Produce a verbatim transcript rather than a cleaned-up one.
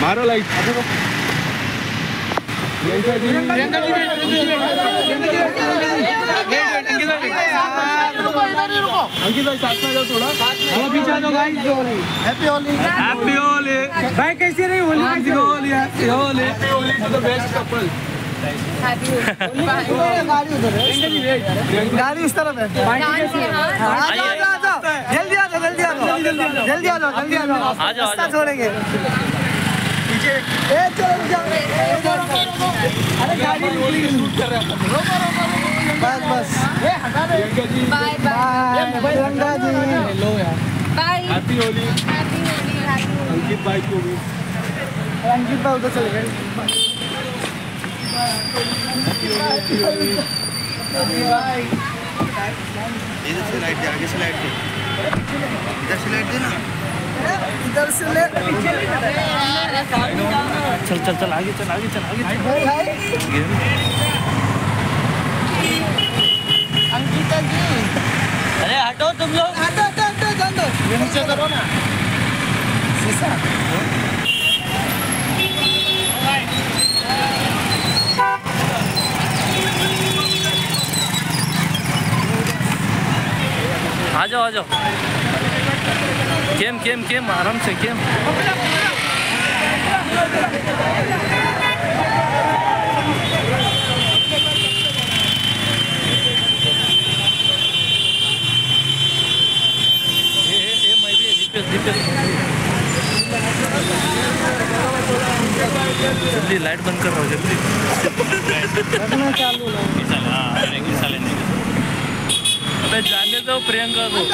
मारो लाइट। प्रियंका जी प्रियंका जी अंकित भाई साथ में जाओ थोड़ा, थोड़ा पीछे आ जाओ guys. Happy Holi happy Holi भाई, कैसी रही Holi? Happy Holi happy Holi happy Holi to the best couple. Happy Holi. गाड़ी उधर है, गाड़ी इस तरफ है। आ जाओ आ जाओ जल्दी आ जाओ जल्दी आ जाओ जल्दी आ जाओ जल्दी आ जाओ जल्दी आ जाओ आ जाओ छोड़ेंगे पीछे। ए चलो जाओ, अरे गाड़ी शूट कर रहे हैं, रोको रोको बस बस। ए हटा दे। Bye bye Priyanka ji, hello यार, bye happy Holi happy Holi Ankit भाई को भी। अंकित भाई उधर चले गए। बाय इधर से लाइट दे, आगे से लाइट दे, इधर से लाइट दे ना, इधर से ले। चल चल चल आगे चल आगे चल आगे चल। अंकिता जी अरे हटो तुम लोग, हटो हटो हटो जान दो, ये नीचे करो ना शीशा। आ जाओ आ जाओ, केम केम केम आराम से केम। जल्दी लाइट बंद कर रहा हूँ जल्दी। चालू अबे जाने दो प्रियंका को।